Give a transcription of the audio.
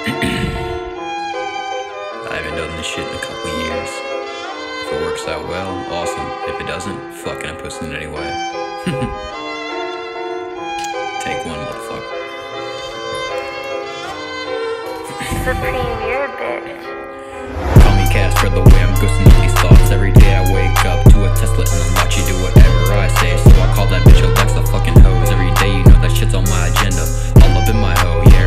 I haven't done this shit in a couple years. If it works out well, awesome. If it doesn't, fucking I'm pushing it anyway. Take one, motherfucker. Supreme, you're a bitch. Call me Cass for the way I'm ghosting up these thoughts. Every day I wake up to a Tesla and I'll watch you do whatever I say. So I call that bitch Alexa fucking hoes. Every day you know that shit's on my agenda. All up in my hoe, yeah.